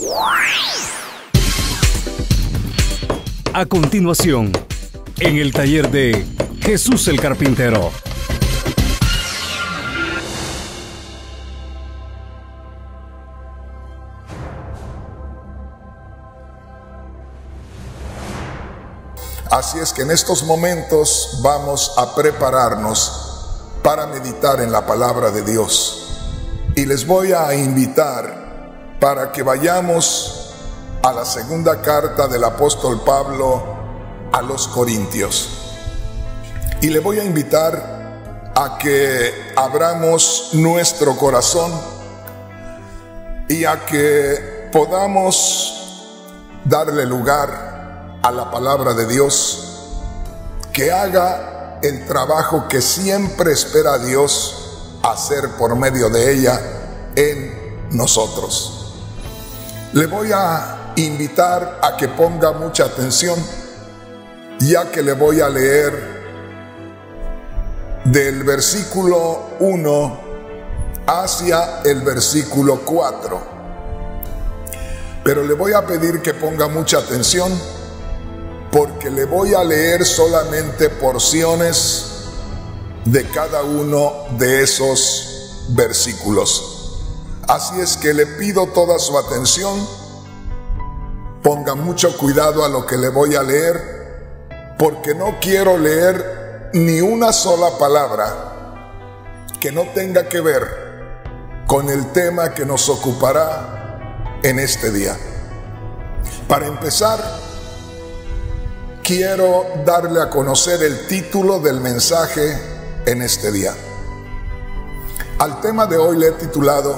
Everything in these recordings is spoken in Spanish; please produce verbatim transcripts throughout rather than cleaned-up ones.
A continuación, en el taller de Jesús el Carpintero. Así es que en estos momentos vamos a prepararnos para meditar en la palabra de Dios. Y les voy a invitar para que vayamos a la segunda carta del apóstol Pablo a los Corintios. Y le voy a invitar a que abramos nuestro corazón y a que podamos darle lugar a la palabra de Dios, que haga el trabajo que siempre espera Dios hacer por medio de ella en nosotros. Le voy a invitar a que ponga mucha atención, ya que le voy a leer del versículo uno hacia el versículo cuatro. Pero le voy a pedir que ponga mucha atención, porque le voy a leer solamente porciones de cada uno de esos versículos. Así es que le pido toda su atención, ponga mucho cuidado a lo que le voy a leer, porque no quiero leer ni una sola palabra que no tenga que ver con el tema que nos ocupará en este día. Para empezar, quiero darle a conocer el título del mensaje en este día. Al tema de hoy le he titulado: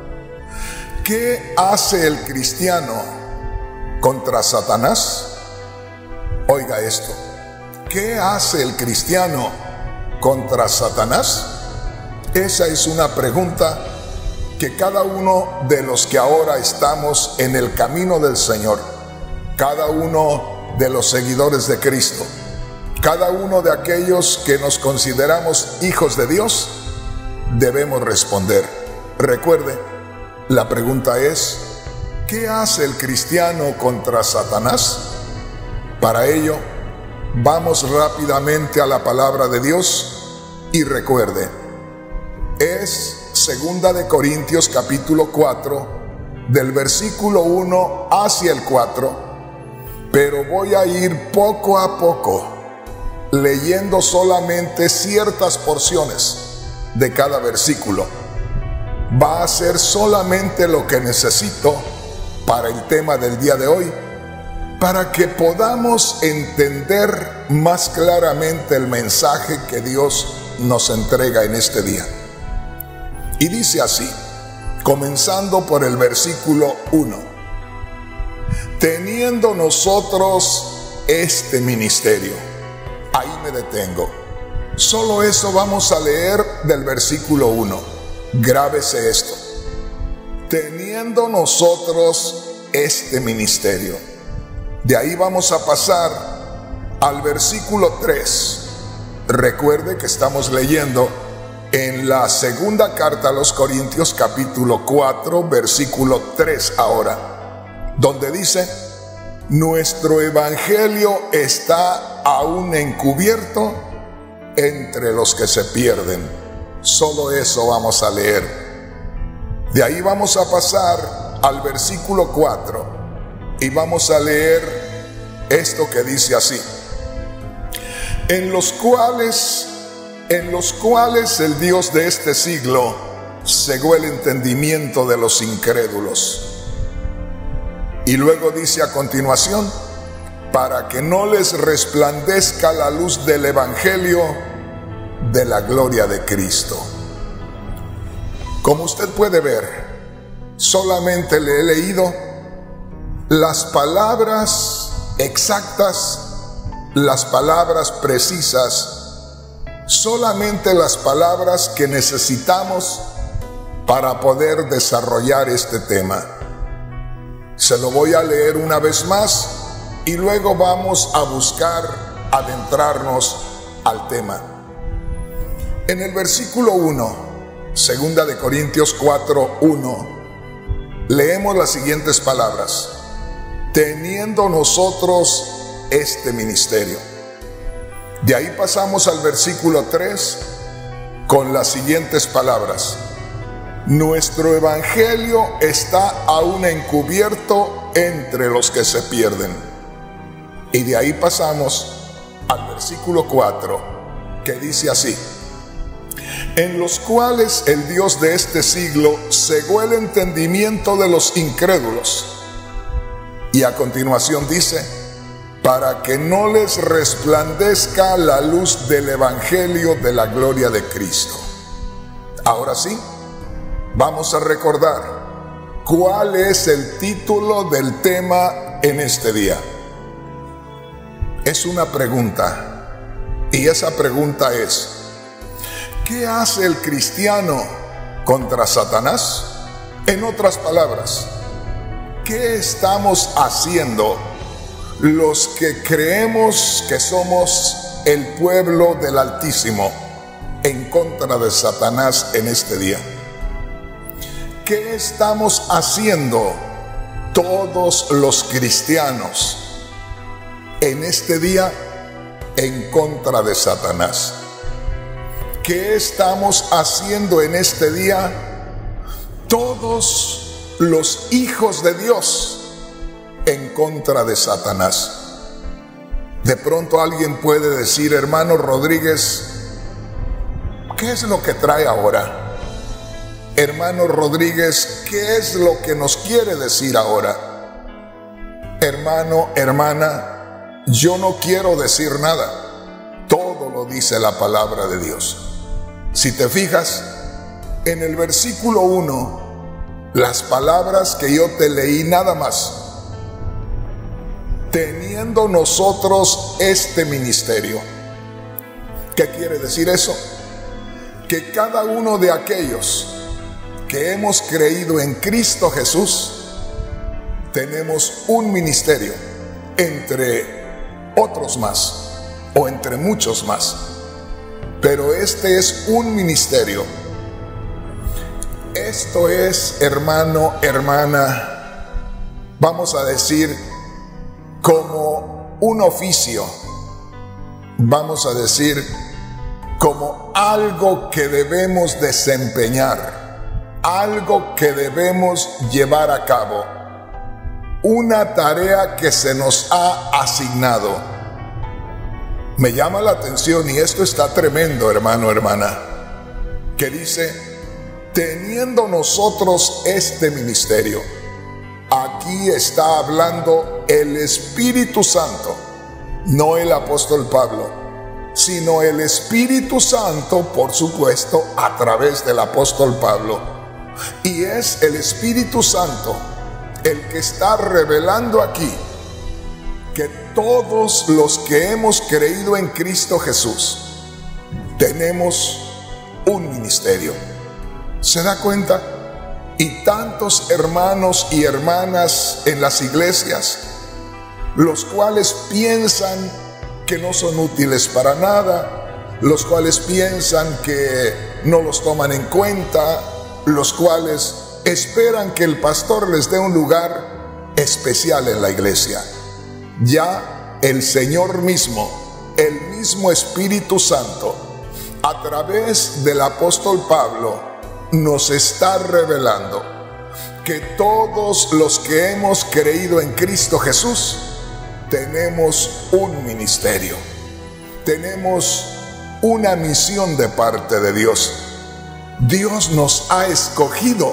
¿qué hace el cristiano contra Satanás? Oiga esto: ¿qué hace el cristiano contra Satanás? Esa es una pregunta que cada uno de los que ahora estamos en el camino del Señor, cada uno de los seguidores de Cristo, cada uno de aquellos que nos consideramos hijos de Dios, debemos responder. Recuerde, la pregunta es: ¿qué hace el cristiano contra Satanás? Para ello, vamos rápidamente a la palabra de Dios y recuerde, es segunda de Corintios capítulo cuatro, del versículo uno hacia el cuatro. Pero voy a ir poco a poco, leyendo solamente ciertas porciones de cada versículo. Va a ser solamente lo que necesito para el tema del día de hoy, para que podamos entender más claramente el mensaje que Dios nos entrega en este día. Y dice así, comenzando por el versículo uno. Teniendo nosotros este ministerio. Ahí me detengo. Solo eso vamos a leer del versículo uno. Grábese esto. Teniendo nosotros este ministerio. De ahí vamos a pasar al versículo tres. Recuerde que estamos leyendo en la segunda carta a los Corintios, capítulo cuatro, versículo tres ahora, donde dice: nuestro evangelio está aún encubierto entre los que se pierden. Solo eso vamos a leer. De ahí vamos a pasar al versículo cuatro y vamos a leer esto que dice así: en los cuales en los cuales el Dios de este siglo cegó el entendimiento de los incrédulos. Y luego dice a continuación: para que no les resplandezca la luz del evangelio de la gloria de Cristo. Como usted puede ver, solamente le he leído las palabras exactas, las palabras precisas, solamente las palabras que necesitamos para poder desarrollar este tema. Se lo voy a leer una vez más y luego vamos a buscar adentrarnos al tema. En el versículo uno, segunda de Corintios cuatro, uno, leemos las siguientes palabras: teniendo nosotros este ministerio. De ahí pasamos al versículo tres con las siguientes palabras: nuestro evangelio está aún encubierto entre los que se pierden. Y de ahí pasamos al versículo cuatro, que dice así: en los cuales el Dios de este siglo cegó el entendimiento de los incrédulos. Y a continuación dice: para que no les resplandezca la luz del evangelio de la gloria de Cristo. Ahora sí, vamos a recordar cuál es el título del tema en este día. Es una pregunta, y esa pregunta es: ¿qué hace el cristiano contra Satanás? En otras palabras, ¿qué estamos haciendo los que creemos que somos el pueblo del Altísimo en contra de Satanás en este día? ¿Qué estamos haciendo todos los cristianos en este día en contra de Satanás? ¿Qué estamos haciendo en este día todos los hijos de Dios en contra de Satanás? De pronto alguien puede decir: hermano Rodríguez, ¿qué es lo que trae ahora? Hermano Rodríguez, ¿qué es lo que nos quiere decir ahora? Hermano, hermana, yo no quiero decir nada. Todo lo dice la palabra de Dios. Si te fijas, en el versículo uno, las palabras que yo te leí nada más: teniendo nosotros este ministerio. ¿Qué quiere decir eso? Que cada uno de aquellos que hemos creído en Cristo Jesús tenemos un ministerio entre otros más, o entre muchos más, pero este es un ministerio. Esto es, hermano, hermana, vamos a decir, como un oficio, vamos a decir, como algo que debemos desempeñar, algo que debemos llevar a cabo, una tarea que se nos ha asignado. Me llama la atención, y esto está tremendo, hermano, hermana, que dice: teniendo nosotros este ministerio. Aquí está hablando el Espíritu Santo, no el apóstol Pablo, sino el Espíritu Santo, por supuesto, a través del apóstol Pablo. Y es el Espíritu Santo el que está revelando aquí que todos los que hemos creído en Cristo Jesús tenemos un ministerio. ¿Se da cuenta? Y tantos hermanos y hermanas en las iglesias, los cuales piensan que no son útiles para nada, los cuales piensan que no los toman en cuenta, los cuales esperan que el pastor les dé un lugar especial en la iglesia. Ya el Señor mismo, el mismo Espíritu Santo, a través del apóstol Pablo, nos está revelando que todos los que hemos creído en Cristo Jesús tenemos un ministerio, tenemos una misión de parte de Dios. Dios nos ha escogido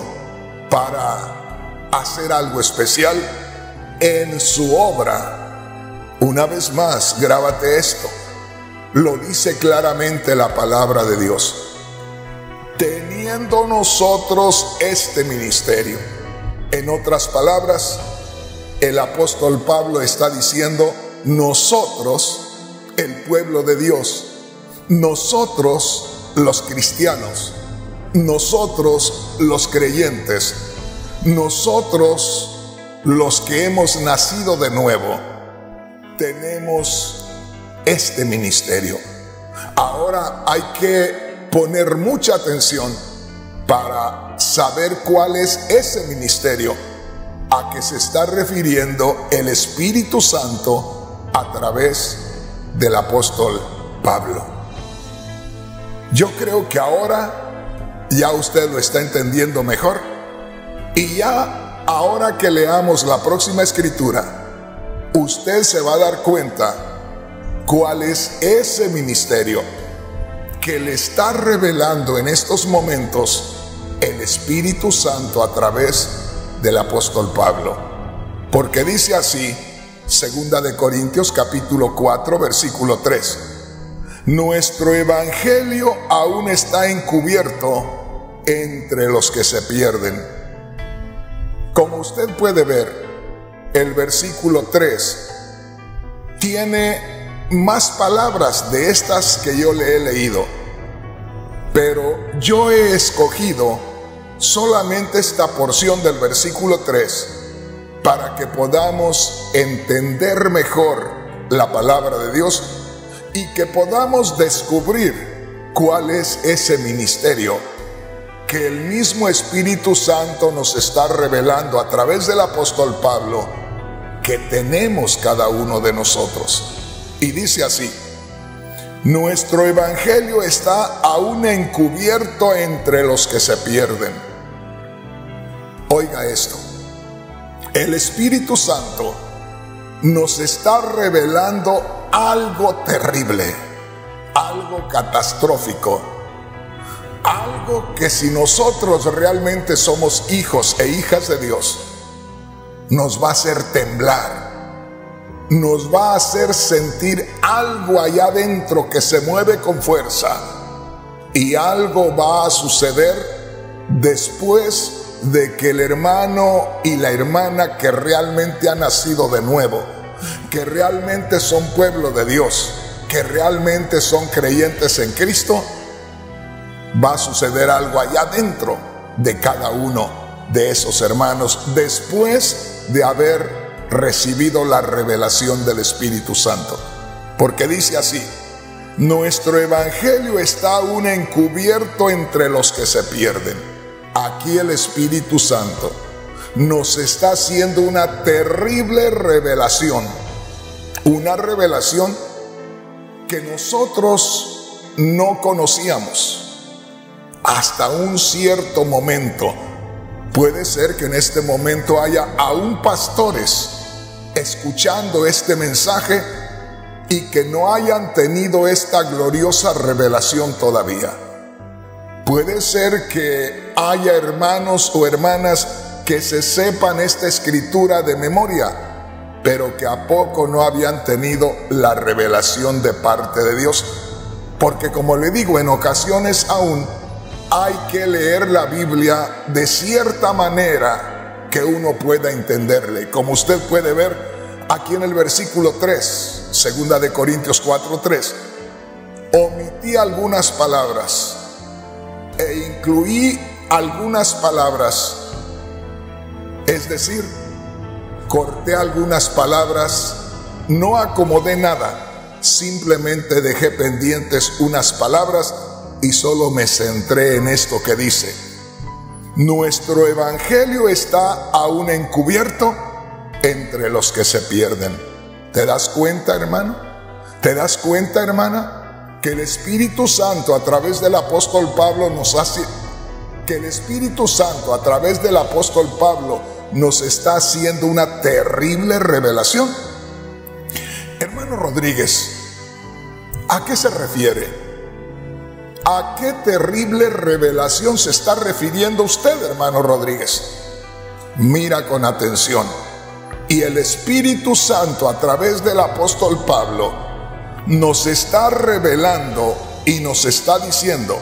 para hacer algo especial en su obra. Una vez más, grábate esto, lo dice claramente la palabra de Dios: teniendo nosotros este ministerio. En otras palabras, el apóstol Pablo está diciendo: nosotros, el pueblo de Dios, nosotros los cristianos, nosotros los creyentes, nosotros los que hemos nacido de nuevo, tenemos este ministerio. Ahora hay que poner mucha atención para saber cuál es ese ministerio a que se está refiriendo el Espíritu Santo a través del apóstol Pablo. Yo creo que ahora ya usted lo está entendiendo mejor, y ya ahora que leamos la próxima escritura, usted se va a dar cuenta cuál es ese ministerio que le está revelando en estos momentos el Espíritu Santo a través del apóstol Pablo. Porque dice así, segunda de Corintios capítulo cuatro versículo tres: nuestro evangelio aún está encubierto entre los que se pierden. Como usted puede ver, el versículo tres tiene más palabras de estas que yo le he leído, pero yo he escogido solamente esta porción del versículo tres para que podamos entender mejor la palabra de Dios y que podamos descubrir cuál es ese ministerio que el mismo Espíritu Santo nos está revelando a través del apóstol Pablo que tenemos cada uno de nosotros. Y dice así: nuestro evangelio está aún encubierto entre los que se pierden. Oiga esto, el Espíritu Santo nos está revelando algo terrible, algo catastrófico, algo que si nosotros realmente somos hijos e hijas de Dios, nos va a hacer temblar, nos va a hacer sentir algo allá adentro que se mueve con fuerza, y algo va a suceder después de que el hermano y la hermana que realmente han nacido de nuevo, que realmente son pueblo de Dios, que realmente son creyentes en Cristo, va a suceder algo allá adentro de cada uno de esos hermanos después de haber recibido la revelación del Espíritu Santo. Porque dice así: nuestro evangelio está aún encubierto entre los que se pierden. Aquí el Espíritu Santo nos está haciendo una terrible revelación, una revelación que nosotros no conocíamos hasta un cierto momento. Puede ser que en este momento haya aún pastores escuchando este mensaje y que no hayan tenido esta gloriosa revelación todavía. Puede ser que haya hermanos o hermanas que se sepan esta escritura de memoria, pero que a poco no habían tenido la revelación de parte de Dios. Porque, como le digo, en ocasiones aún hay que leer la Biblia de cierta manera que uno pueda entenderle. Como usted puede ver aquí en el versículo tres, segunda de Corintios cuatro tres, omití algunas palabras e incluí algunas palabras, es decir, corté algunas palabras, no acomodé nada, simplemente dejé pendientes unas palabras y solo me centré en esto que dice: nuestro evangelio está aún encubierto entre los que se pierden. ¿Te das cuenta, hermano? ¿Te das cuenta, hermana? Que el Espíritu Santo a través del apóstol Pablo nos hace, que el Espíritu Santo a través del apóstol Pablo nos está haciendo una terrible revelación. Hermano Rodríguez, ¿a qué se refiere? ¿A qué terrible revelación se está refiriendo usted, hermano Rodríguez? Mira con atención. Y el Espíritu Santo a través del apóstol Pablo nos está revelando y nos está diciendo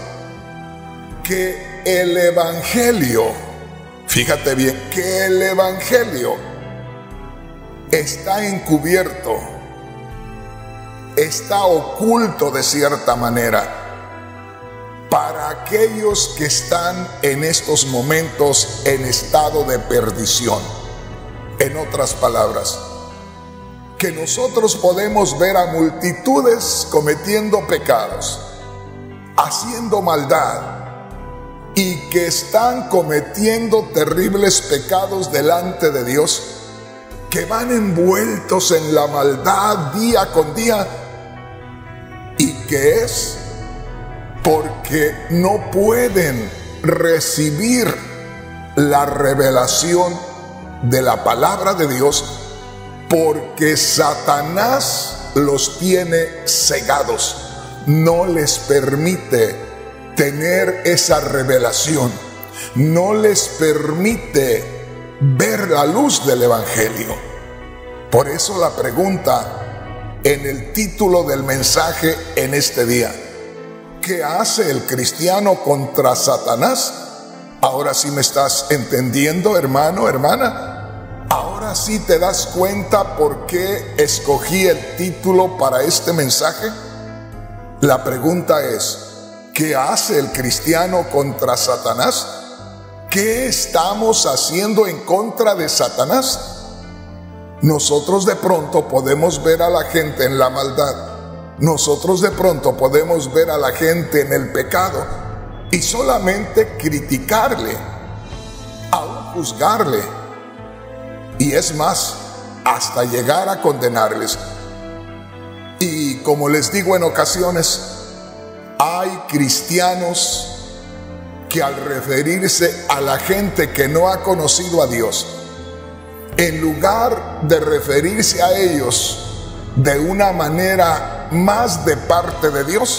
que el evangelio, fíjate bien, que el evangelio está encubierto, está oculto de cierta manera para aquellos que están en estos momentos en estado de perdición. En otras palabras, que nosotros podemos ver a multitudes cometiendo pecados, haciendo maldad, y que están cometiendo terribles pecados delante de Dios, que van envueltos en la maldad día con día, y que es porque no pueden recibir la revelación de la palabra de Dios, porque Satanás los tiene cegados, no les permite tener esa revelación, no les permite ver la luz del Evangelio. Por eso la pregunta en el título del mensaje en este día: ¿qué hace el cristiano contra Satanás? Ahora sí me estás entendiendo, hermano, hermana. Ahora sí te das cuenta por qué escogí el título para este mensaje. La pregunta es: ¿qué hace el cristiano contra Satanás? ¿Qué estamos haciendo en contra de Satanás? Nosotros de pronto podemos ver a la gente en la maldad. Nosotros de pronto podemos ver a la gente en el pecado y solamente criticarle, aún juzgarle, y es más, hasta llegar a condenarles. Y como les digo en ocasiones, hay cristianos que al referirse a la gente que no ha conocido a Dios, en lugar de referirse a ellos de una manera más de parte de Dios,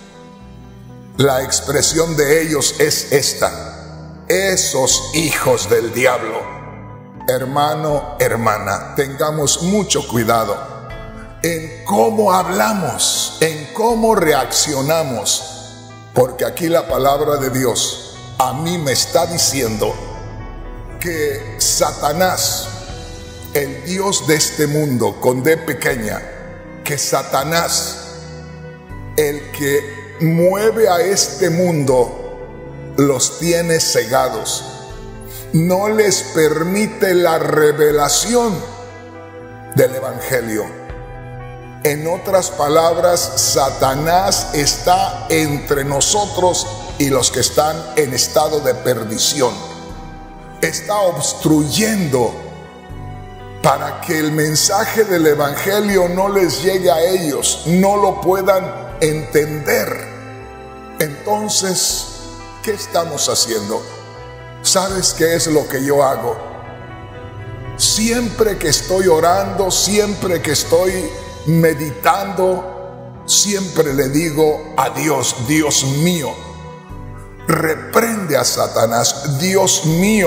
la expresión de ellos es esta: esos hijos del diablo. Hermano, hermana, tengamos mucho cuidado en cómo hablamos, en cómo reaccionamos, porque aquí la palabra de Dios a mí me está diciendo que Satanás, el Dios de este mundo con D pequeña, que Satanás, el que mueve a este mundo, los tiene cegados, no les permite la revelación del Evangelio. En otras palabras, Satanás está entre nosotros y los que están en estado de perdición. Está obstruyendo para que el mensaje del Evangelio no les llegue a ellos, no lo puedan entender. Entonces, ¿qué estamos haciendo? ¿Sabes qué es lo que yo hago? Siempre que estoy orando, siempre que estoy meditando, siempre le digo a Dios: Dios mío, reprende a Satanás. Dios mío,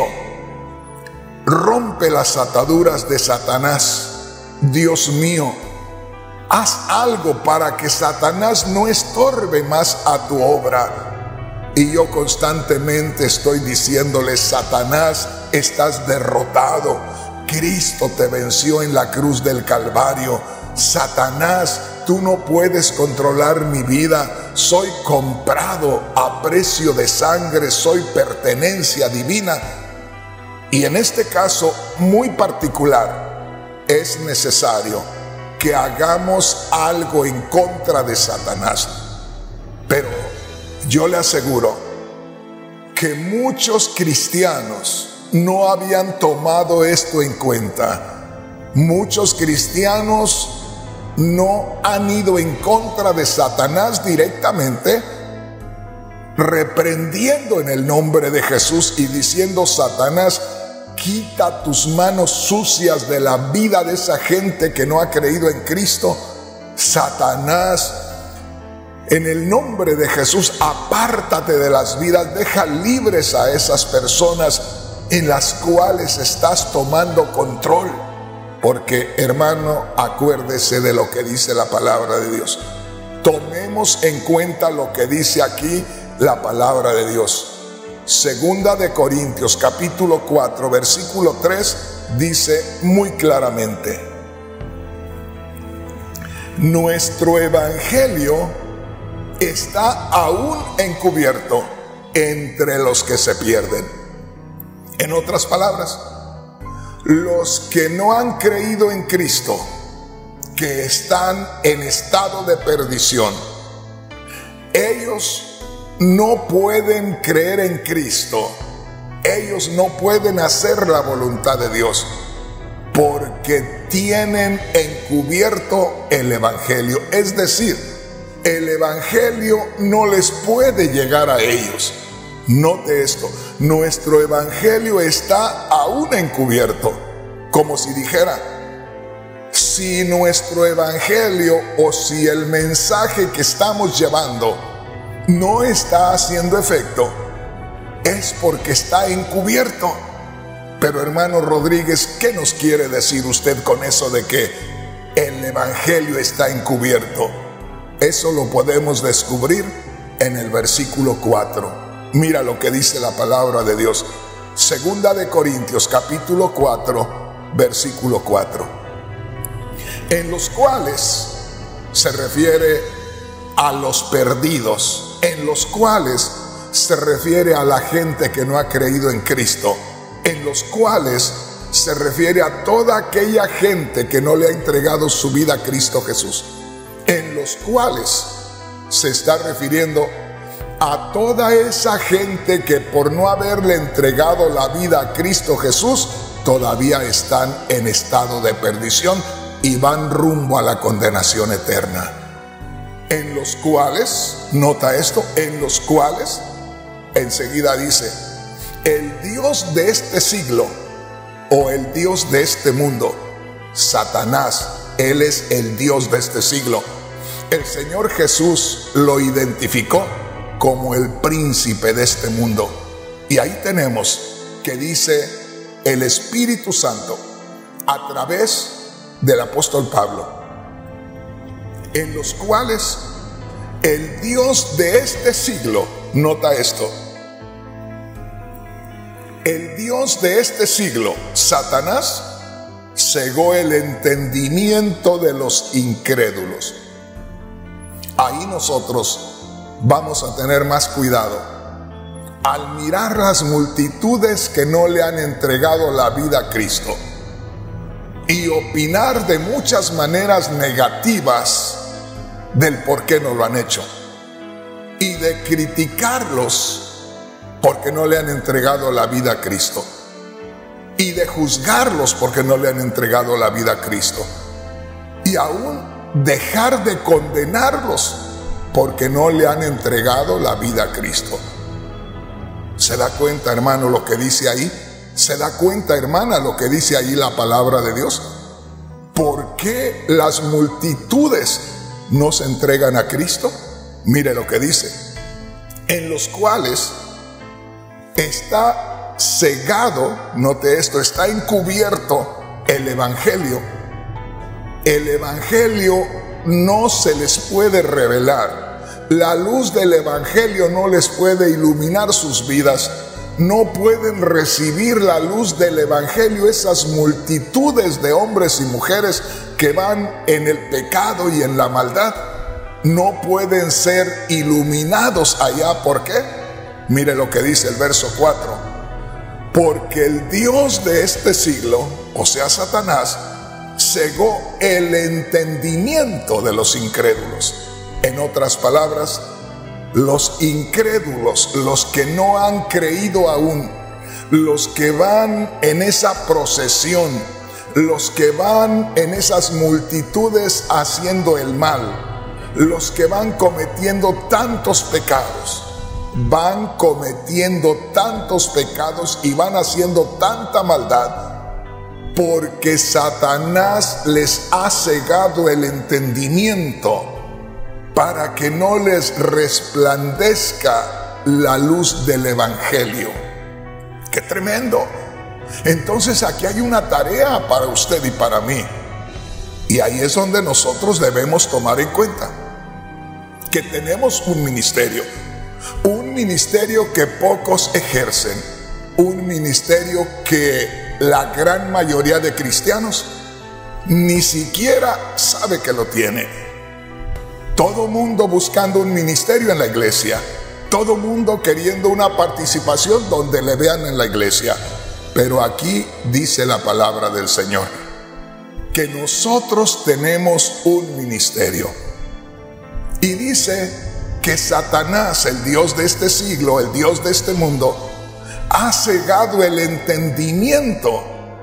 rompe las ataduras de Satanás. Dios mío, haz algo para que Satanás no estorbe más a tu obra. Y yo constantemente estoy diciéndole: Satanás, estás derrotado. Cristo te venció en la cruz del Calvario. Satanás, tú no puedes controlar mi vida. Soy comprado a precio de sangre, soy pertenencia divina. Y en este caso muy particular, es necesario que hagamos algo en contra de Satanás. Pero yo le aseguro que muchos cristianos no habían tomado esto en cuenta. Muchos cristianos no han ido en contra de Satanás directamente, reprendiendo en el nombre de Jesús y diciendo: Satanás, quita tus manos sucias de la vida de esa gente que no ha creído en Cristo. Satanás, en el nombre de Jesús, apártate de las vidas, deja libres a esas personas en las cuales estás tomando control. Porque, hermano, acuérdese de lo que dice la palabra de Dios. Tomemos en cuenta lo que dice aquí la palabra de Dios. Segunda de Corintios capítulo cuatro versículo tres dice muy claramente: nuestro evangelio está aún encubierto entre los que se pierden. En otras palabras, los que no han creído en Cristo, que están en estado de perdición, ellos no pueden creer en Cristo. Ellos no pueden hacer la voluntad de Dios porque tienen encubierto el Evangelio. Es decir, el Evangelio no les puede llegar a ellos. Note esto, nuestro Evangelio está aún encubierto, como si dijera, si nuestro Evangelio o si el mensaje que estamos llevando no está haciendo efecto, es porque está encubierto. Pero hermano Rodríguez, ¿qué nos quiere decir usted con eso de que el Evangelio está encubierto? Eso lo podemos descubrir en el versículo cuatro. Mira lo que dice la palabra de Dios. Segunda de Corintios, capítulo cuatro, versículo cuatro. En los cuales se refiere a los perdidos, en los cuales se refiere a la gente que no ha creído en Cristo, en los cuales se refiere a toda aquella gente que no le ha entregado su vida a Cristo Jesús, en los cuales se está refiriendo a toda esa gente que por no haberle entregado la vida a Cristo Jesús todavía están en estado de perdición y van rumbo a la condenación eterna. En los cuales, nota esto, en los cuales, enseguida dice, el Dios de este siglo o el Dios de este mundo, Satanás, él es el Dios de este siglo. El Señor Jesús lo identificó como el príncipe de este mundo. Y ahí tenemos que dice el Espíritu Santo a través del apóstol Pablo, en los cuales el Dios de este siglo, nota esto, el Dios de este siglo, Satanás, cegó el entendimiento de los incrédulos. Ahí nosotros vamos a tener más cuidado al mirar las multitudes que no le han entregado la vida a Cristo y opinar de muchas maneras negativas del por qué no lo han hecho y de criticarlos porque no le han entregado la vida a Cristo y de juzgarlos porque no le han entregado la vida a Cristo y aún dejar de condenarlos porque no le han entregado la vida a Cristo. ¿Se da cuenta, hermano, lo que dice ahí? ¿Se da cuenta, hermana, lo que dice ahí la palabra de Dios? ¿Por qué las multitudes no se entregan a Cristo? Mire lo que dice, en los cuales está cegado, note esto, está encubierto el Evangelio. El Evangelio no se les puede revelar. La luz del Evangelio no les puede iluminar sus vidas. No pueden recibir la luz del Evangelio esas multitudes de hombres y mujeres que van en el pecado y en la maldad. No pueden ser iluminados allá. ¿Por qué? Mire lo que dice el verso cuatro. Porque el Dios de este siglo, o sea Satanás, cegó el entendimiento de los incrédulos. En otras palabras, los incrédulos, los que no han creído aún, los que van en esa procesión, los que van en esas multitudes haciendo el mal, los que van cometiendo tantos pecados, van cometiendo tantos pecados y van haciendo tanta maldad, porque Satanás les ha cegado el entendimiento para que no les resplandezca la luz del Evangelio. ¡Qué tremendo! Entonces aquí hay una tarea para usted y para mí. Y ahí es donde nosotros debemos tomar en cuenta que tenemos un ministerio. Un ministerio que pocos ejercen. Un ministerio que la gran mayoría de cristianos ni siquiera sabe que lo tiene. Todo mundo buscando un ministerio en la iglesia. Todo mundo queriendo una participación donde le vean en la iglesia. Pero aquí dice la palabra del Señor que nosotros tenemos un ministerio. Y dice que Satanás, el Dios de este siglo, el Dios de este mundo, ha cegado el entendimiento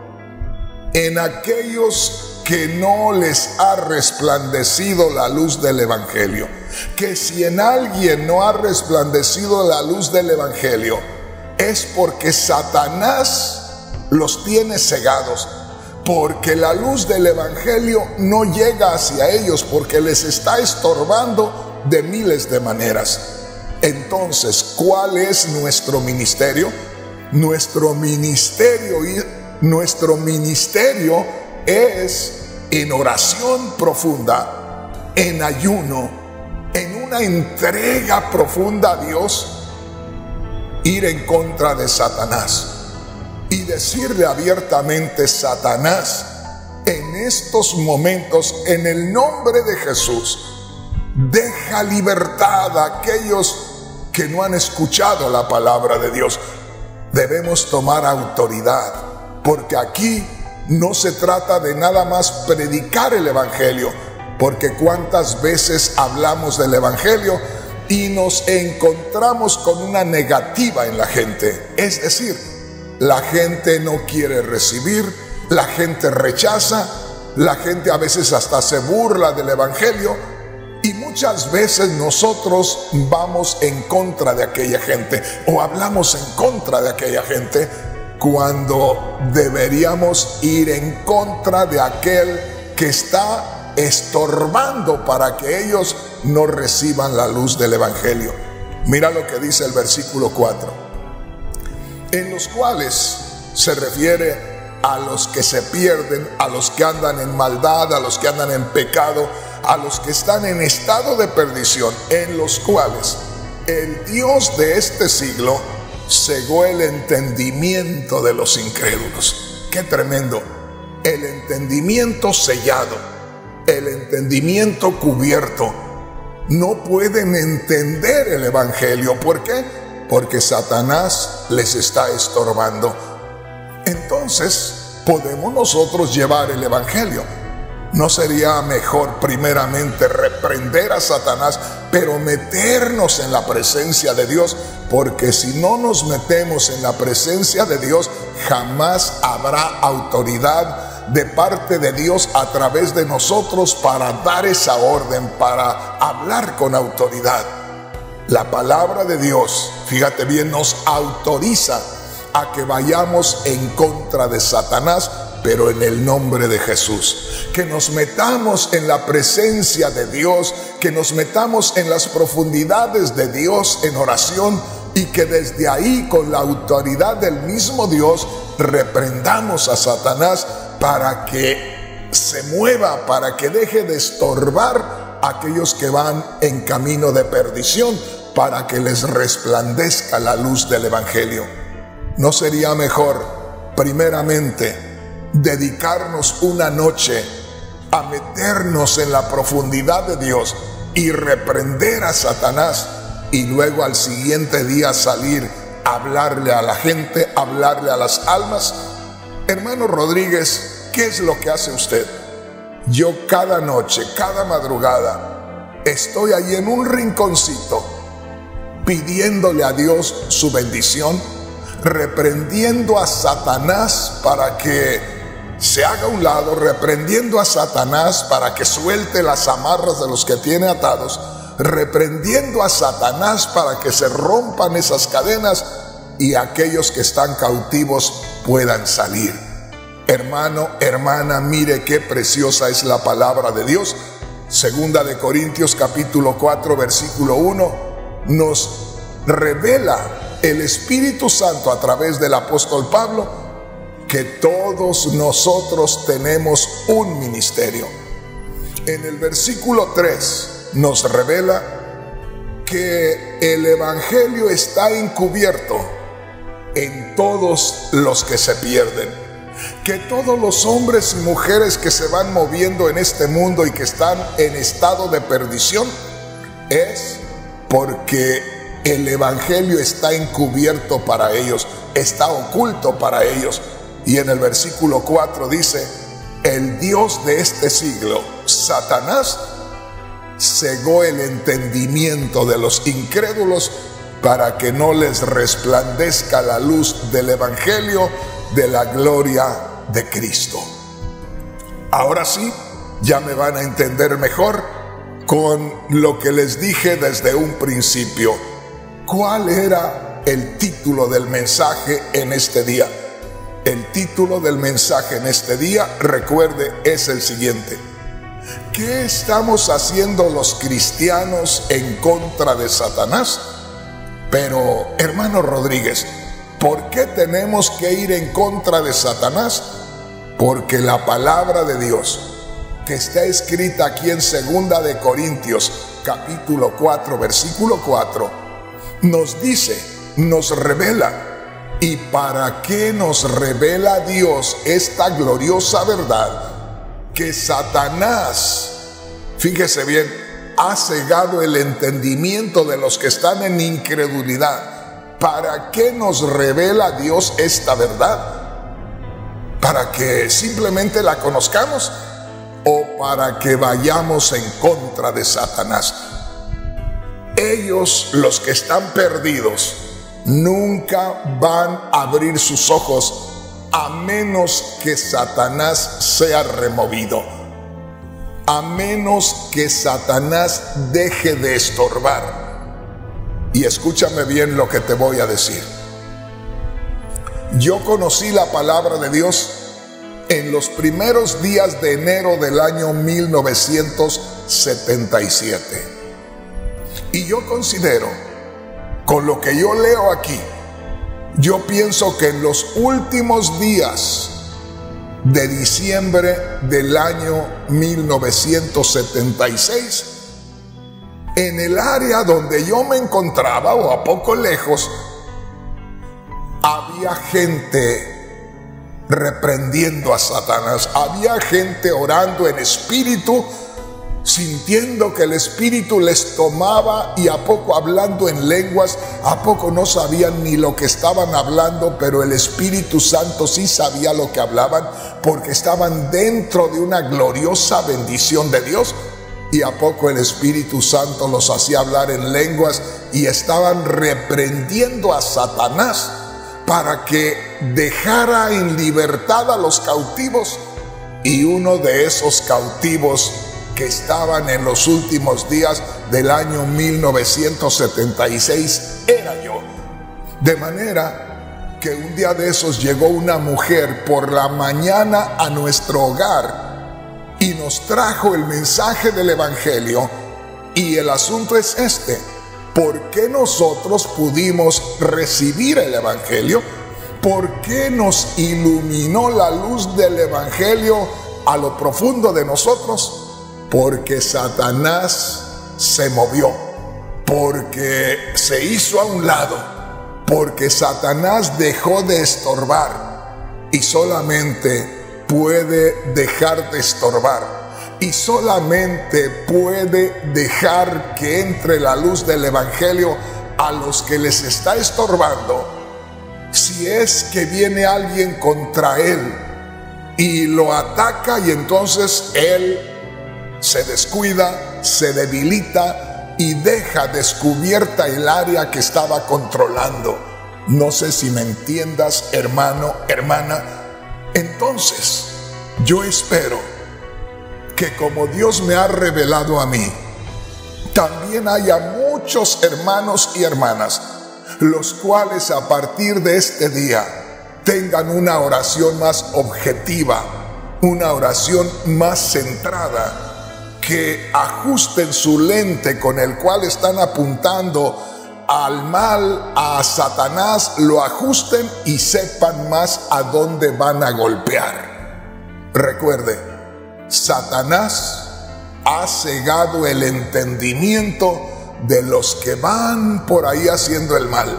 en aquellos que no les ha resplandecido la luz del Evangelio. Que si en alguien no ha resplandecido la luz del Evangelio, es porque Satanás los tiene cegados, porque la luz del Evangelio no llega hacia ellos, porque les está estorbando de miles de maneras. Entonces, ¿cuál es nuestro ministerio? Nuestro ministerio, nuestro ministerio es en oración profunda, en ayuno, en una entrega profunda a Dios, ir en contra de Satanás y decirle abiertamente: Satanás, en estos momentos, en el nombre de Jesús, deja libertad a aquellos que no han escuchado la palabra de Dios. Debemos tomar autoridad, porque aquí no se trata de nada más predicar el Evangelio, porque cuántas veces hablamos del Evangelio y nos encontramos con una negativa en la gente. Es decir, la gente no quiere recibir, la gente rechaza, la gente a veces hasta se burla del Evangelio, y muchas veces nosotros vamos en contra de aquella gente o hablamos en contra de aquella gente, cuando deberíamos ir en contra de aquel que está estorbando para que ellos no reciban la luz del Evangelio. Mira lo que dice el versículo cuatro, en los cuales se refiere a los que se pierden, a los que andan en maldad, a los que andan en pecado, a los que están en estado de perdición, en los cuales el Dios de este siglo cegó el entendimiento de los incrédulos. ¡Qué tremendo! El entendimiento sellado, el entendimiento cubierto. No pueden entender el Evangelio. ¿Por qué? Porque Satanás les está estorbando. Entonces, ¿podemos nosotros llevar el Evangelio? ¿No sería mejor primeramente reprender a Satanás, pero meternos en la presencia de Dios? Porque si no nos metemos en la presencia de Dios, jamás habrá autoridad de parte de Dios a través de nosotros para dar esa orden, para hablar con autoridad. La palabra de Dios, fíjate bien, nos autoriza a que vayamos en contra de Satanás, pero en el nombre de Jesús. Que nos metamos en la presencia de Dios, que nos metamos en las profundidades de Dios en oración, y que desde ahí, con la autoridad del mismo Dios, reprendamos a Satanás para que se mueva, para que deje de estorbar a aquellos que van en camino de perdición, para que les resplandezca la luz del Evangelio. ¿No sería mejor, primeramente, dedicarnos una noche a meternos en la profundidad de Dios y reprender a Satanás, y luego al siguiente día salir a hablarle a la gente, hablarle a las almas? Hermano Rodríguez, ¿qué es lo que hace usted? Yo cada noche, cada madrugada, estoy ahí en un rinconcito pidiéndole a Dios su bendición, reprendiendo a Satanás para que se haga a un lado, reprendiendo a Satanás para que suelte las amarras de los que tiene atados, reprendiendo a Satanás para que se rompan esas cadenas y aquellos que están cautivos puedan salir. Hermano, hermana, mire qué preciosa es la palabra de Dios. Segunda de Corintios capítulo cuatro versículo uno nos revela el Espíritu Santo a través del apóstol Pablo que todos nosotros tenemos un ministerio. En el versículo tres nos revela que el Evangelio está encubierto en todos los que se pierden, que todos los hombres y mujeres que se van moviendo en este mundo y que están en estado de perdición, es porque el Evangelio está encubierto para ellos, está oculto para ellos. Y en el versículo cuatro dice: el Dios de este siglo, Satanás, cegó el entendimiento de los incrédulos para que no les resplandezca la luz del evangelio de la gloria de Cristo. Ahora sí, ya me van a entender mejor con lo que les dije desde un principio. ¿Cuál era el título del mensaje en este día? El título del mensaje en este día, recuerde, es el siguiente: ¿qué estamos haciendo los cristianos en contra de Satanás? Pero, hermano Rodríguez, ¿por qué tenemos que ir en contra de Satanás? Porque la palabra de Dios, que está escrita aquí en segunda de Corintios, capítulo cuatro, versículo cuatro, nos dice, nos revela. ¿Y para qué nos revela Dios esta gloriosa verdad? Que Satanás, fíjese bien, ha cegado el entendimiento de los que están en incredulidad. ¿Para qué nos revela Dios esta verdad? ¿Para que simplemente la conozcamos o para que vayamos en contra de Satanás? Ellos, los que están perdidos, nunca van a abrir sus ojos a menos que Satanás sea removido, a menos que Satanás deje de estorbar. Y escúchame bien lo que te voy a decir. Yo conocí la palabra de Dios en los primeros días de enero del año mil novecientos setenta y siete. Y yo considero, con lo que yo leo aquí, yo pienso que en los últimos días de diciembre del año mil novecientos setenta y seis, en el área donde yo me encontraba, o a poco lejos, había gente reprendiendo a Satanás, había gente orando en espíritu, sintiendo que el espíritu les tomaba, y a poco hablando en lenguas, a poco no sabían ni lo que estaban hablando, pero el Espíritu Santo sí sabía lo que hablaban, porque estaban dentro de una gloriosa bendición de Dios, y a poco el Espíritu Santo los hacía hablar en lenguas y estaban reprendiendo a Satanás para que dejara en libertad a los cautivos. Y uno de esos cautivos que estaban en los últimos días del año mil novecientos setenta y seis era yo. De manera que un día de esos llegó una mujer por la mañana a nuestro hogar y nos trajo el mensaje del evangelio. Y el asunto es este: ¿por qué nosotros pudimos recibir el evangelio? ¿Por qué nos iluminó la luz del evangelio a lo profundo de nosotros? Porque Satanás se movió, porque se hizo a un lado, porque Satanás dejó de estorbar, y solamente puede dejar de estorbar, y solamente puede dejar que entre la luz del evangelio a los que les está estorbando, si es que viene alguien contra él y lo ataca, y entonces él se descuida, se debilita y deja descubierta el área que estaba controlando. No sé si me entiendas, hermano, hermana. Entonces, yo espero que, como Dios me ha revelado a mí, también haya muchos hermanos y hermanas, los cuales a partir de este día tengan una oración más objetiva, una oración más centrada, que ajusten su lente con el cual están apuntando al mal, a Satanás, lo ajusten y sepan más a dónde van a golpear. Recuerde, Satanás ha cegado el entendimiento de los que van por ahí haciendo el mal.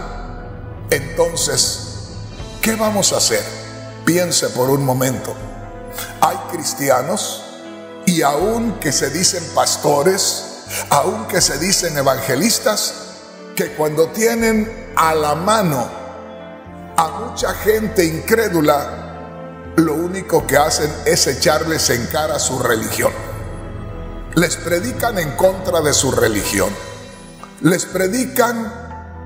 Entonces, ¿qué vamos a hacer? Piense por un momento. Hay cristianos, y aun que se dicen pastores, aun que se dicen evangelistas, que cuando tienen a la mano a mucha gente incrédula, lo único que hacen es echarles en cara su religión. Les predican en contra de su religión. Les predican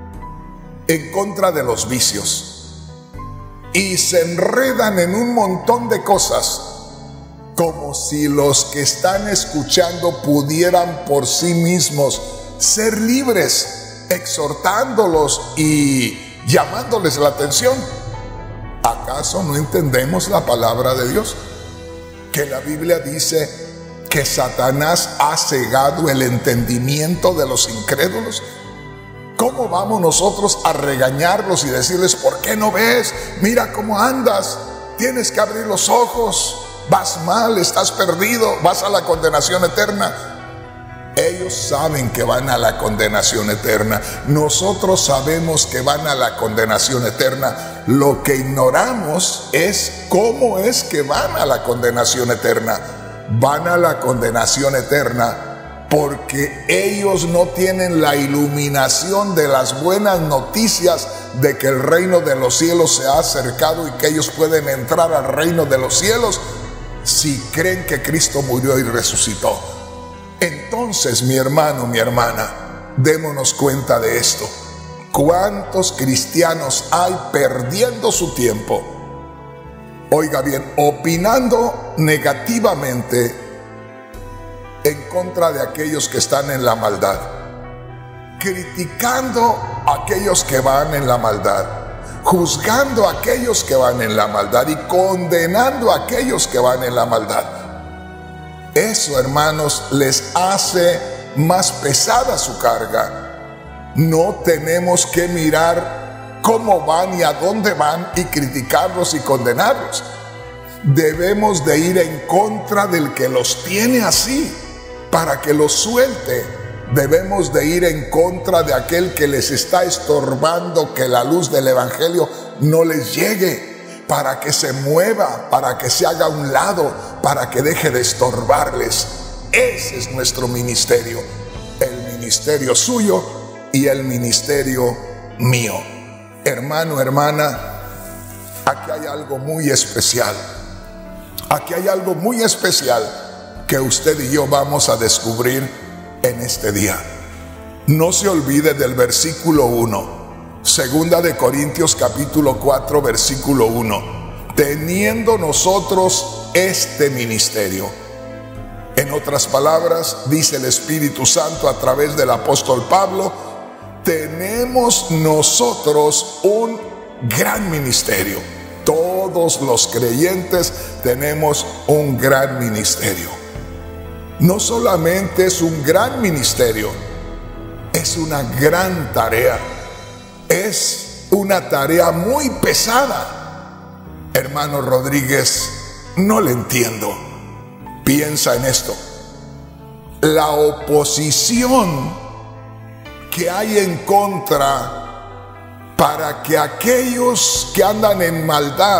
en contra de los vicios. Y se enredan en un montón de cosas, como si los que están escuchando pudieran por sí mismos ser libres, exhortándolos y llamándoles la atención. ¿Acaso no entendemos la palabra de Dios? Que la Biblia dice que Satanás ha cegado el entendimiento de los incrédulos. ¿Cómo vamos nosotros a regañarlos y decirles: ¿por qué no ves? Mira cómo andas, tienes que abrir los ojos, vas mal, estás perdido, vas a la condenación eterna? Ellos saben que van a la condenación eterna. Nosotros sabemos que van a la condenación eterna. Lo que ignoramos es cómo es que van a la condenación eterna. Van a la condenación eterna porque ellos no tienen la iluminación de las buenas noticias de que el reino de los cielos se ha acercado y que ellos pueden entrar al reino de los cielos si creen que Cristo murió y resucitó. Entonces, mi hermano, mi hermana, démonos cuenta de esto. ¿Cuántos cristianos hay perdiendo su tiempo? Oiga bien, opinando negativamente en contra de aquellos que están en la maldad, criticando a aquellos que van en la maldad, juzgando a aquellos que van en la maldad y condenando a aquellos que van en la maldad. Eso, hermanos, les hace más pesada su carga. No tenemos que mirar cómo van y a dónde van y criticarlos y condenarlos. Debemos de ir en contra del que los tiene así para que los suelte. Debemos de ir en contra de aquel que les está estorbando que la luz del evangelio no les llegue, para que se mueva, para que se haga a un lado, para que deje de estorbarles. Ese es nuestro ministerio, el ministerio suyo y el ministerio mío. Hermano, hermana, aquí hay algo muy especial. Aquí hay algo muy especial que usted y yo vamos a descubrir en este día. No se olvide del versículo uno. Segunda de Corintios capítulo cuatro, versículo uno. Teniendo nosotros este ministerio. En otras palabras, dice el Espíritu Santo a través del apóstol Pablo, tenemos nosotros un gran ministerio. Todos los creyentes tenemos un gran ministerio. No solamente es un gran ministerio, es una gran tarea. Es una tarea muy pesada. Hermano Rodríguez, no le entiendo. Piensa en esto. La oposición que hay en contra para que aquellos que andan en maldad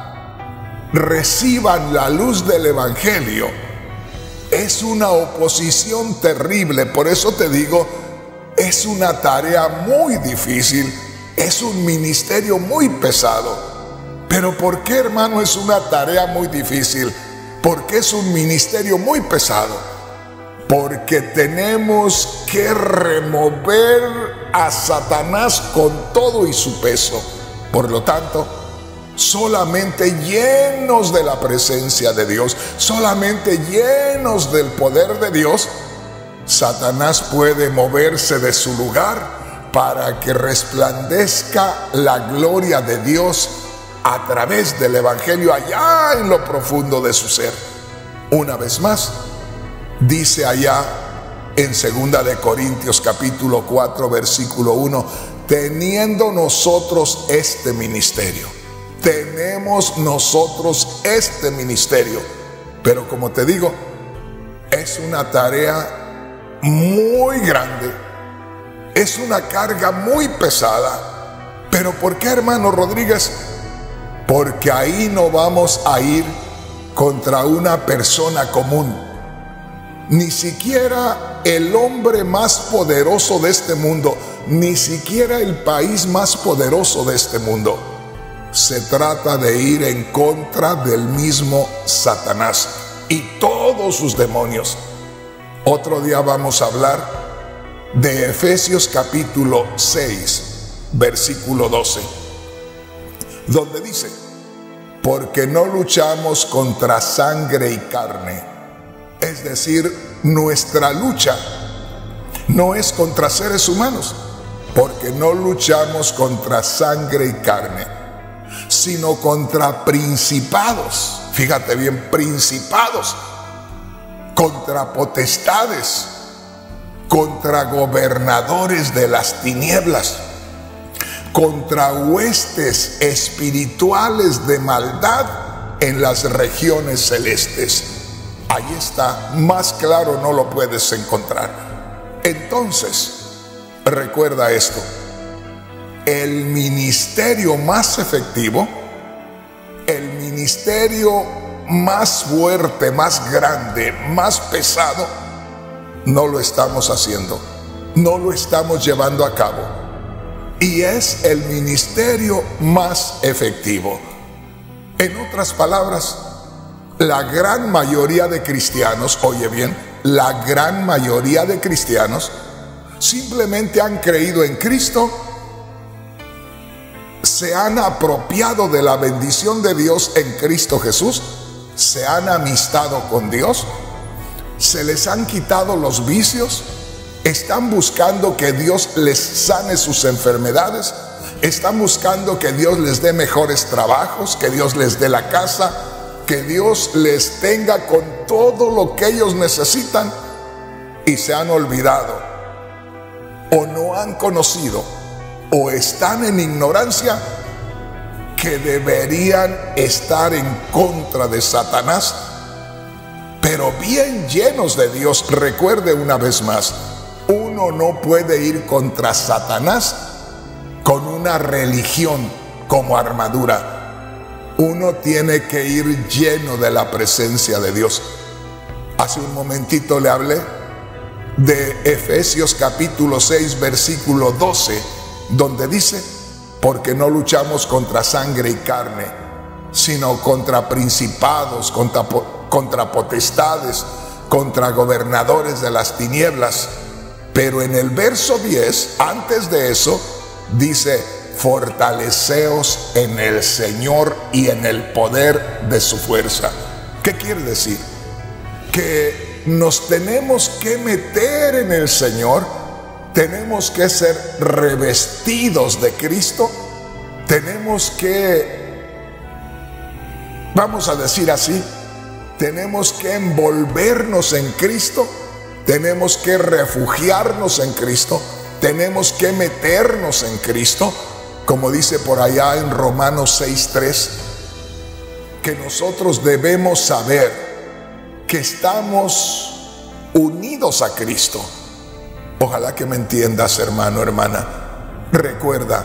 reciban la luz del evangelio es una oposición terrible. Por eso te digo, es una tarea muy difícil, es un ministerio muy pesado. Pero ¿por qué, hermano, es una tarea muy difícil? Porque es un ministerio muy pesado. Porque tenemos que remover a Satanás con todo y su peso. Por lo tanto, solamente llenos de la presencia de Dios, solamente llenos del poder de Dios, Satanás puede moverse de su lugar para que resplandezca la gloria de Dios a través del evangelio allá en lo profundo de su ser. Una vez más, dice allá en segunda de Corintios capítulo cuatro, versículo uno, teniendo nosotros este ministerio. Tenemos nosotros este ministerio. Pero como te digo, es una tarea muy grande, es una carga muy pesada. ¿Pero por qué, hermano Rodríguez? Porque ahí no vamos a ir contra una persona común. Ni siquiera el hombre más poderoso de este mundo, ni siquiera el país más poderoso de este mundo. Se trata de ir en contra del mismo Satanás y todos sus demonios. Otro día vamos a hablar de Efesios capítulo seis, versículo doce, donde dice: porque no luchamos contra sangre y carne. Es decir, nuestra lucha no es contra seres humanos, porque no luchamos contra sangre y carne, sino contra principados. Fíjate bien, principados, contra potestades, contra gobernadores de las tinieblas, contra huestes espirituales de maldad en las regiones celestes. Ahí está, más claro no lo puedes encontrar. Entonces, recuerda esto: el ministerio más efectivo, el ministerio más fuerte, más grande, más pesado, no lo estamos haciendo, no lo estamos llevando a cabo. Y es el ministerio más efectivo. En otras palabras, la gran mayoría de cristianos, oye bien, la gran mayoría de cristianos simplemente han creído en Cristo, se han apropiado de la bendición de Dios en Cristo Jesús, se han amistado con Dios, se les han quitado los vicios, están buscando que Dios les sane sus enfermedades, están buscando que Dios les dé mejores trabajos, que Dios les dé la casa, que Dios les tenga con todo lo que ellos necesitan, y se han olvidado, o no han conocido, o están en ignorancia, que deberían estar en contra de Satanás, pero bien llenos de Dios. Recuerde una vez más, uno no puede ir contra Satanás con una religión como armadura. Uno tiene que ir lleno de la presencia de Dios. Hace un momentito le hablé de Efesios capítulo seis, versículo doce, donde dice: porque no luchamos contra sangre y carne, sino contra principados, contra, contra potestades, contra gobernadores de las tinieblas. Pero en el verso diez, antes de eso, dice: fortaleceos en el Señor y en el poder de su fuerza. ¿Qué quiere decir? Que nos tenemos que meter en el Señor, tenemos que ser revestidos de Cristo, tenemos que, vamos a decir así, tenemos que envolvernos en Cristo, tenemos que refugiarnos en Cristo, tenemos que meternos en Cristo, como dice por allá en Romanos seis, tres, que nosotros debemos saber que estamos unidos a Cristo. Ojalá que me entiendas, hermano, hermana. Recuerda,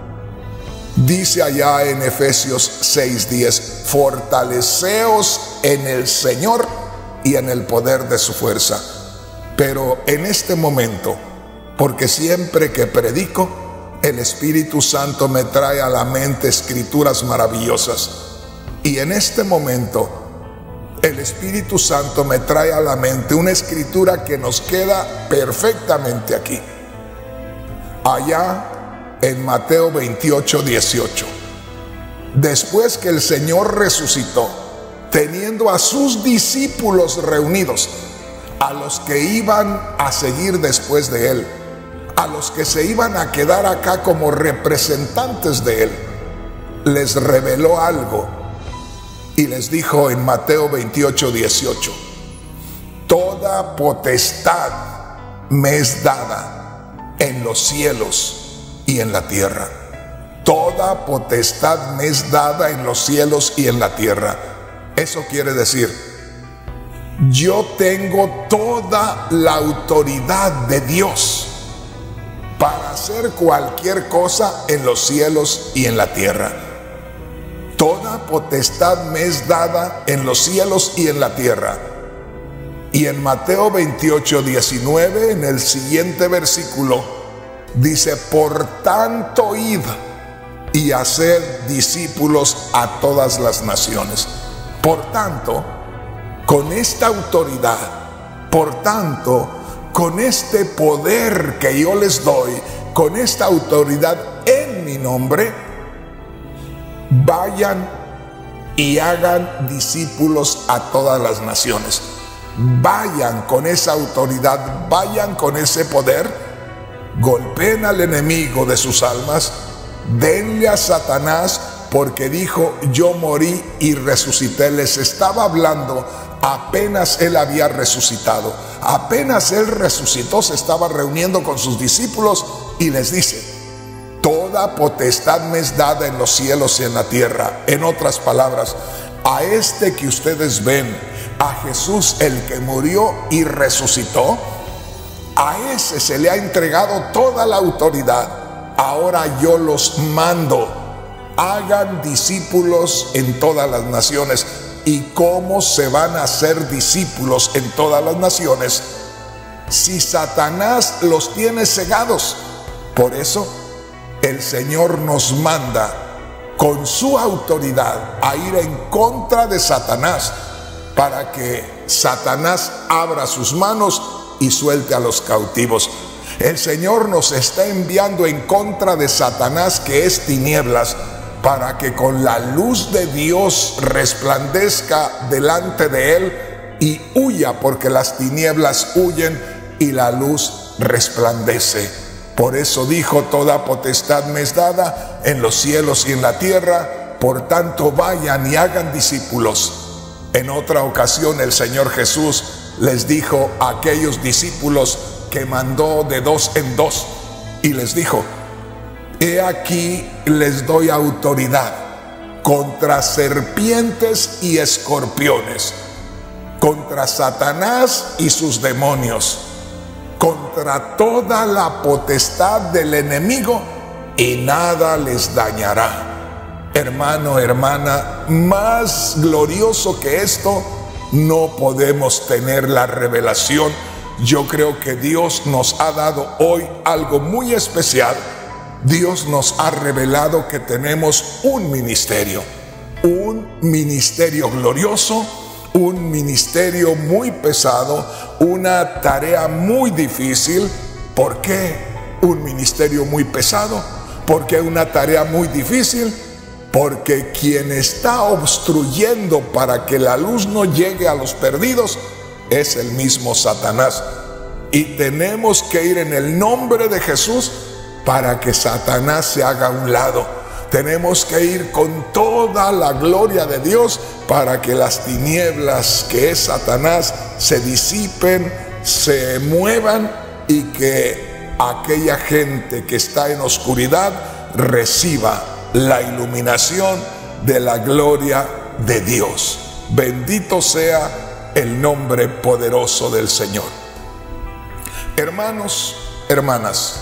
dice allá en Efesios seis, diez: fortaleceos en el Señor y en el poder de su fuerza. Pero en este momento, porque siempre que predico, el Espíritu Santo me trae a la mente escrituras maravillosas, y en este momento el Espíritu Santo me trae a la mente una escritura que nos queda perfectamente aquí, allá en Mateo veintiocho, dieciocho. Después que el Señor resucitó, teniendo a sus discípulos reunidos, a los que iban a seguir después de él, a los que se iban a quedar acá como representantes de él, les reveló algo y les dijo en Mateo veintiocho, dieciocho: toda potestad me es dada en los cielos y en la tierra. Toda potestad me es dada en los cielos y en la tierra. Eso quiere decir, yo tengo toda la autoridad de Dios para hacer cualquier cosa en los cielos y en la tierra. Toda potestad me es dada en los cielos y en la tierra. Y en Mateo veintiocho, diecinueve, en el siguiente versículo, dice: por tanto id y haced discípulos a todas las naciones. Por tanto, con esta autoridad, Por tanto, con este poder que yo les doy, con esta autoridad en mi nombre, vayan y hagan discípulos a todas las naciones. Vayan con esa autoridad, vayan con ese poder, golpeen al enemigo de sus almas, denle a Satanás, porque dijo: yo morí y resucité. Les estaba hablando apenas él había resucitado. Apenas él resucitó, se estaba reuniendo con sus discípulos y les dice: toda potestad me es dada en los cielos y en la tierra. En otras palabras, a este que ustedes ven, a Jesús, el que murió y resucitó, a ese se le ha entregado toda la autoridad. Ahora yo los mando: hagan discípulos en todas las naciones. ¿Y cómo se van a hacer discípulos en todas las naciones si Satanás los tiene cegados? Por eso el Señor nos manda con su autoridad a ir en contra de Satanás, para que Satanás abra sus manos y suelte a los cautivos. El Señor nos está enviando en contra de Satanás, que es tinieblas, para que con la luz de Dios resplandezca delante de él y huya, porque las tinieblas huyen y la luz resplandece. Por eso dijo: toda potestad me es dada en los cielos y en la tierra, por tanto vayan y hagan discípulos. En otra ocasión el Señor Jesús les dijo a aquellos discípulos que mandó de dos en dos, y les dijo: he aquí les doy autoridad contra serpientes y escorpiones, contra Satanás y sus demonios, contra toda la potestad del enemigo, y nada les dañará. Hermano, hermana, más glorioso que esto no podemos tener la revelación. Yo creo que Dios nos ha dado hoy algo muy especial. Dios nos ha revelado que tenemos un ministerio, un ministerio glorioso, un ministerio muy pesado, una tarea muy difícil. ¿Por qué un ministerio muy pesado? ¿Por qué una tarea muy difícil? Porque quien está obstruyendo para que la luz no llegue a los perdidos es el mismo Satanás. Y tenemos que ir en el nombre de Jesús para que Satanás se haga a un lado. Tenemos que ir con toda la gloria de Dios para que las tinieblas que es Satanás se disipen, se muevan, y que aquella gente que está en oscuridad reciba la iluminación de la gloria de Dios. Bendito sea el nombre poderoso del Señor. Hermanos, hermanas,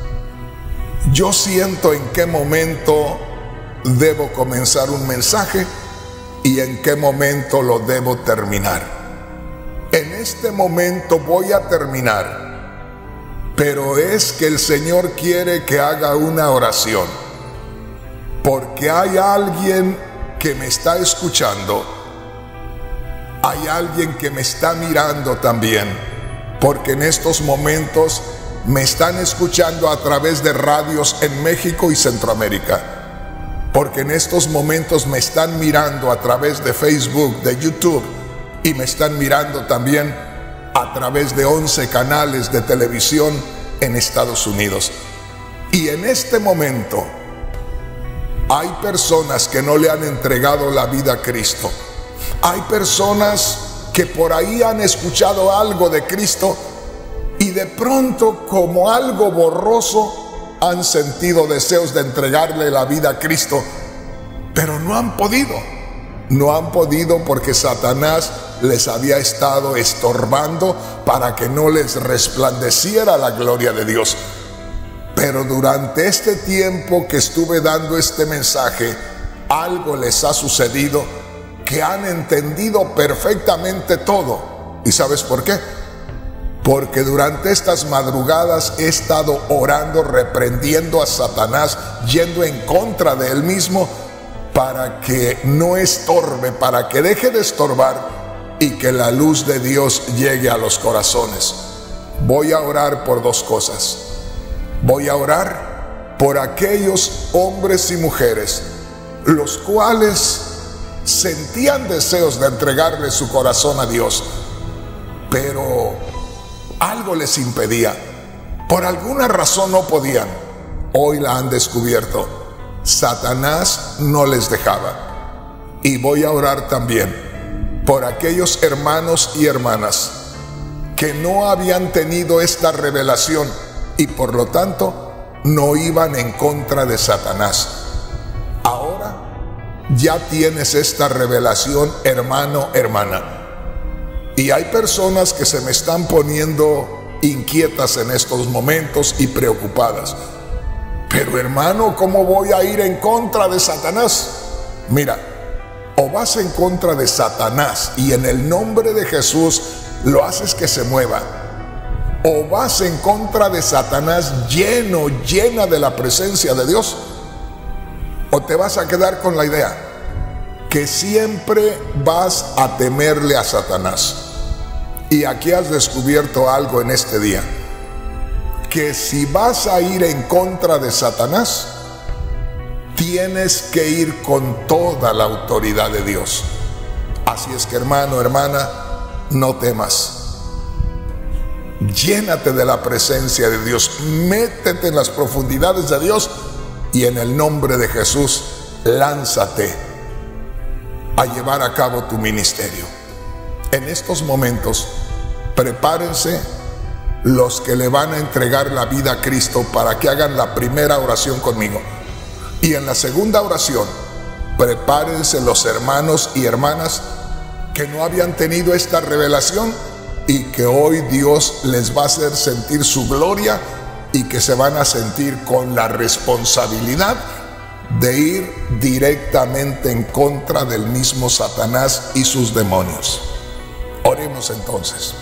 yo siento en qué momento debo comenzar un mensaje y en qué momento lo debo terminar. En este momento voy a terminar, pero es que el Señor quiere que haga una oración, porque hay alguien que me está escuchando, hay alguien que me está mirando también, porque en estos momentos me están escuchando a través de radios en México y Centroamérica, porque en estos momentos me están mirando a través de Facebook, de YouTube, y me están mirando también a través de once canales de televisión en Estados Unidos. Y en este momento hay personas que no le han entregado la vida a Cristo. Hay personas que por ahí han escuchado algo de Cristo y de pronto, como algo borroso, han sentido deseos de entregarle la vida a Cristo, pero no han podido. No han podido porque Satanás les había estado estorbando para que no les resplandeciera la gloria de Dios. Pero durante este tiempo que estuve dando este mensaje, algo les ha sucedido, que han entendido perfectamente todo. ¿Y sabes por qué? Porque durante estas madrugadas he estado orando, reprendiendo a Satanás, yendo en contra de él mismo, para que no estorbe, para que deje de estorbar, y que la luz de Dios llegue a los corazones. Voy a orar por dos cosas. Voy a orar por aquellos hombres y mujeres los cuales sentían deseos de entregarle su corazón a Dios, pero algo les impedía. Por alguna razón no podían. Hoy la han descubierto. Satanás no les dejaba. Y voy a orar también por aquellos hermanos y hermanas que no habían tenido esta revelación y por lo tanto no iban en contra de Satanás. Ahora ya tienes esta revelación, hermano, hermana. Y hay personas que se me están poniendo inquietas en estos momentos y preocupadas. Pero hermano, ¿cómo voy a ir en contra de Satanás? Mira, o vas en contra de Satanás y en el nombre de Jesús lo haces que se mueva, o vas en contra de Satanás lleno, llena de la presencia de Dios, o te vas a quedar con la idea que siempre vas a temerle a Satanás. Y aquí has descubierto algo en este día, que si vas a ir en contra de Satanás, tienes que ir con toda la autoridad de Dios. Así es que hermano, hermana, no temas. Llénate de la presencia de Dios, métete en las profundidades de Dios y en el nombre de Jesús lánzate a llevar a cabo tu ministerio. En estos momentos, prepárense los que le van a entregar la vida a Cristo para que hagan la primera oración conmigo. Y en la segunda oración, prepárense los hermanos y hermanas que no habían tenido esta revelación y que hoy Dios les va a hacer sentir su gloria y que se van a sentir con la responsabilidad de ir directamente en contra del mismo Satanás y sus demonios. Oremos entonces.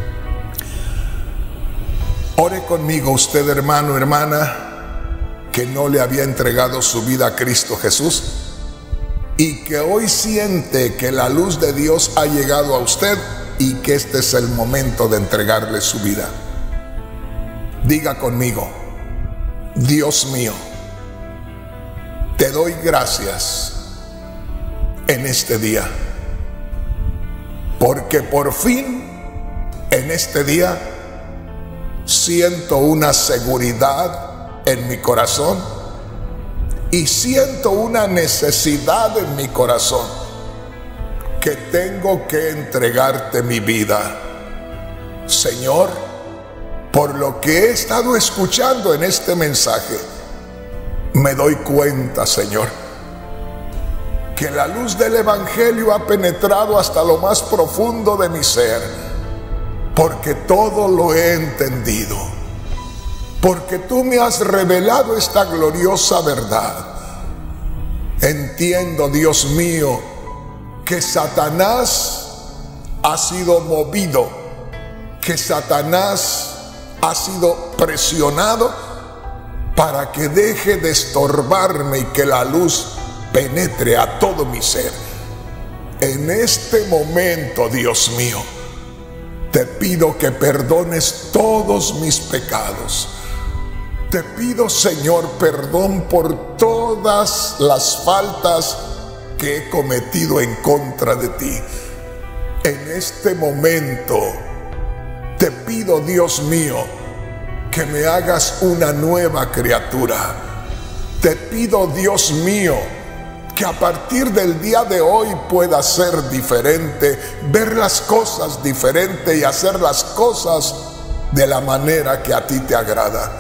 Ore conmigo usted, hermano, hermana, que no le había entregado su vida a Cristo Jesús y que hoy siente que la luz de Dios ha llegado a usted y que este es el momento de entregarle su vida. Diga conmigo: Dios mío, te doy gracias en este día, porque por fin en este día siento una seguridad en mi corazón y siento una necesidad en mi corazón que tengo que entregarte mi vida. Señor, por lo que he estado escuchando en este mensaje, me doy cuenta, Señor, que la luz del Evangelio ha penetrado hasta lo más profundo de mi ser, porque todo lo he entendido, porque tú me has revelado esta gloriosa verdad. Entiendo, Dios mío, que Satanás ha sido movido, que Satanás ha sido presionado para que deje de estorbarme y que la luz penetre a todo mi ser. En este momento, Dios mío, te pido que perdones todos mis pecados. Te pido, Señor, perdón por todas las faltas que he cometido en contra de ti. En este momento te pido, Dios mío, que me hagas una nueva criatura. Te pido, Dios mío, que a partir del día de hoy pueda ser diferente, ver las cosas diferente y hacer las cosas de la manera que a ti te agrada.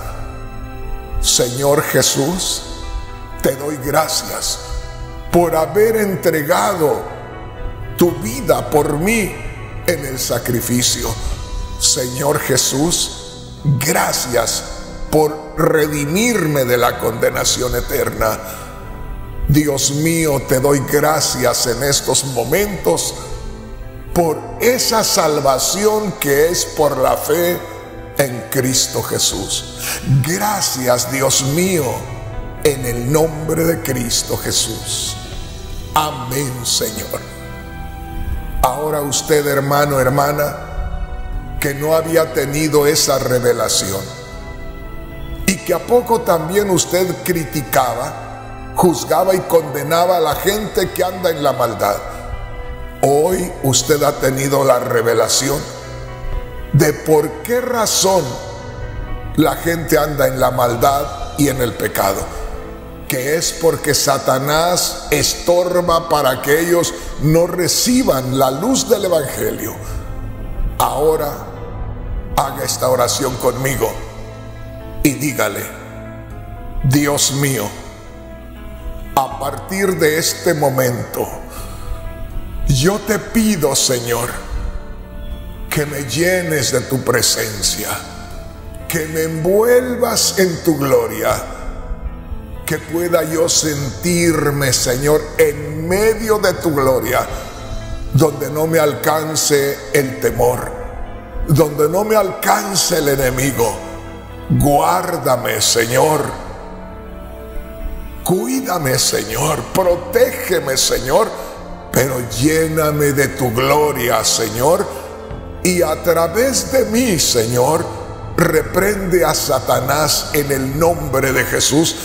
Señor Jesús, te doy gracias por haber entregado tu vida por mí en el sacrificio. Señor Jesús, gracias por redimirme de la condenación eterna. Dios mío, te doy gracias en estos momentos por esa salvación que es por la fe en Cristo Jesús. Gracias, Dios mío, en el nombre de Cristo Jesús. Amén, Señor. Ahora usted, hermano, hermana, que no había tenido esa revelación y que a poco también usted criticaba, juzgaba y condenaba a la gente que anda en la maldad, hoy usted ha tenido la revelación de por qué razón la gente anda en la maldad y en el pecado, que es porque Satanás estorba para que ellos no reciban la luz del Evangelio. Ahora haga esta oración conmigo y dígale: Dios mío, a partir de este momento, yo te pido, Señor, que me llenes de tu presencia, que me envuelvas en tu gloria, que pueda yo sentirme, Señor, en medio de tu gloria, donde no me alcance el temor, donde no me alcance el enemigo. Guárdame, Señor. Cuídame, Señor. Protégeme, Señor. Pero lléname de tu gloria, Señor. Y a través de mí, Señor, reprende a Satanás en el nombre de Jesús.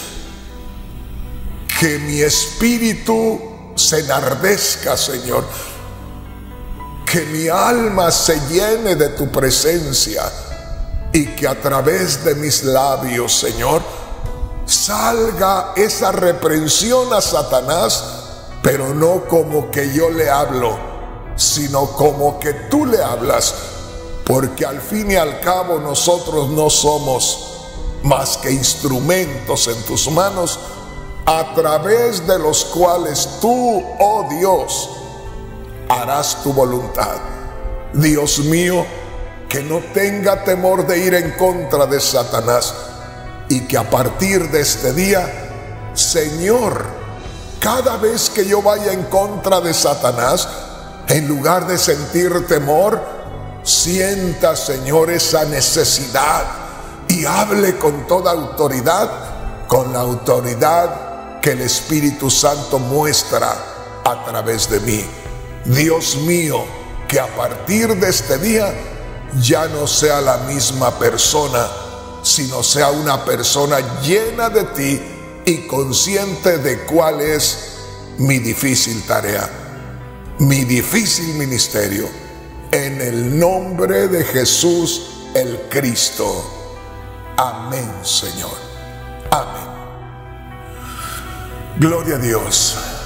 Que mi espíritu se enardezca, Señor. Que mi alma se llene de tu presencia. Y que a través de mis labios, Señor, salga esa reprensión a Satanás, pero no como que yo le hablo, sino como que tú le hablas, porque al fin y al cabo nosotros no somos más que instrumentos en tus manos, a través de los cuales tú, oh Dios, harás tu voluntad. Dios mío, que no tenga temor de ir en contra de Satanás, y que a partir de este día, Señor, cada vez que yo vaya en contra de Satanás, en lugar de sentir temor, sienta, Señor, esa necesidad y hable con toda autoridad, con la autoridad que el Espíritu Santo muestra a través de mí. Dios mío, que a partir de este día ya no sea la misma persona, sino sea una persona llena de ti y consciente de cuál es mi difícil tarea, mi difícil ministerio, en el nombre de Jesús el Cristo. Amén, Señor. Amén. Gloria a Dios.